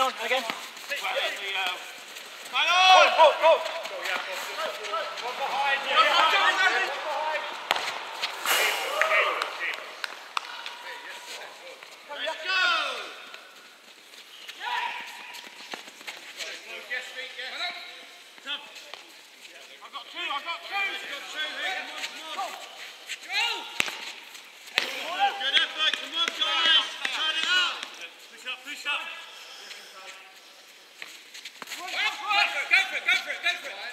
on, again. Come on! Go! One behind you. Let's go! Yes, feet, yes. I've got two here. Come on. Go! Good effort, come on guys! Turn it up! Push up! Go for it.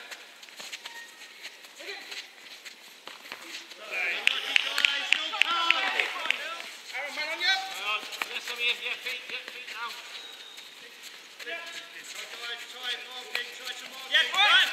Unlucky guys, no power! Aaron, man on you. Yes, I'm here. Yeah, feet now. Go guys, try marking, try to mark. Yeah, fine!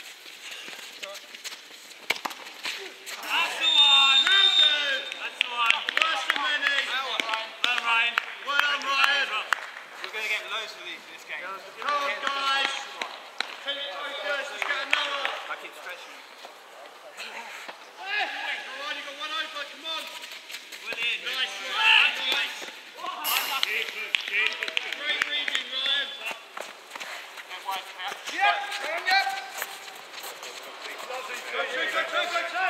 That's the one! That's the one! Worse than many. Well done, Ryan. Well done, Ryan. We're going to get loads of these in this game. Come on guys. Keep focused, let's get another. I keep stretching. Come on, you got one over, come on. Well in. Nice, Ryan. Nice. Great reading, Ryan. Yeah, man on you. Go.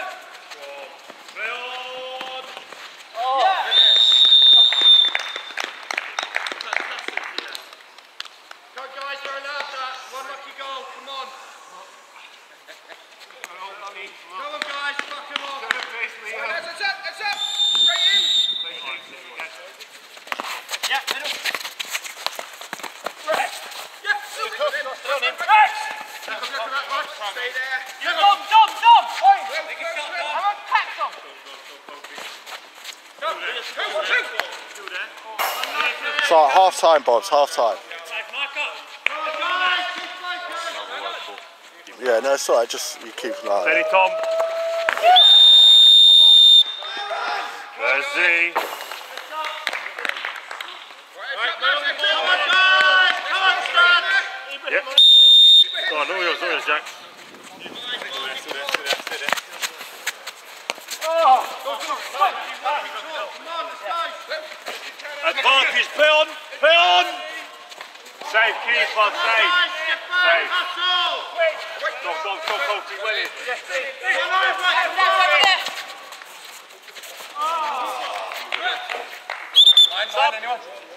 Go guys, you're allowed that. One lucky goal, come on. Come on guys, fuck him off. That's up. Straight in. Yeah, middle. Yeah, Throw him. Look at that one. stay there. Dom! I'm on pack, Dom! It's like half time, Bods, half time. Mark up! Come on guys, keep focused. Yeah, no, it's alright, just you keep an eye on Steady, it. Tom. There's Z. Come on guys, come on Stan. Yep. Go on, all yours, Jack. Advantage, play on! Save, keeper, save. Save. Dog, Colty, well in. Line, anyone?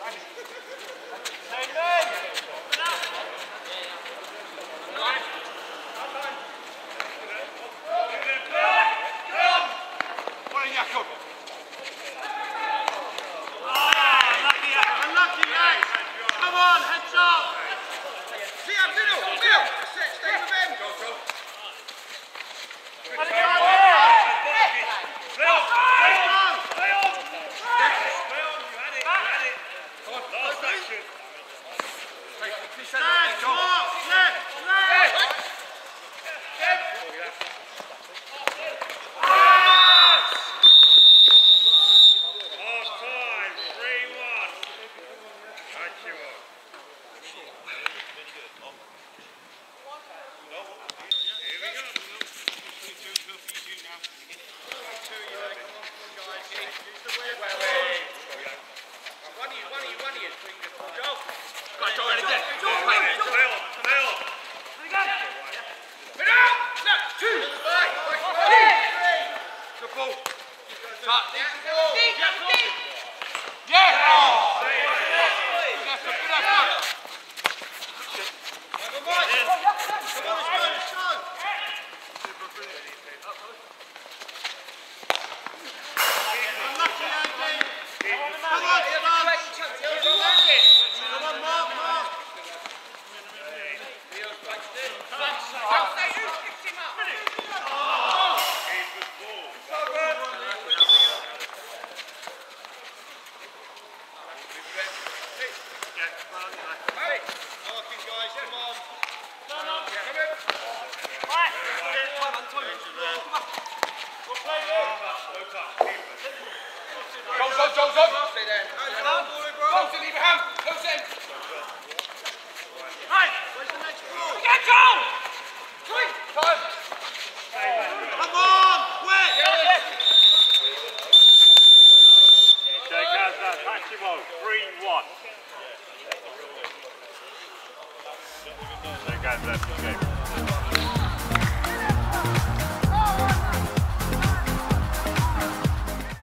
Unlucky lads. Come on, heads up. Middle. Stay with him. Go. Stand, mark, left. Half time, 3-1. Thank you all. Here we go. One of you. Go. Play on. Two. Good ball. Marking guys, come on. Two games left in the game.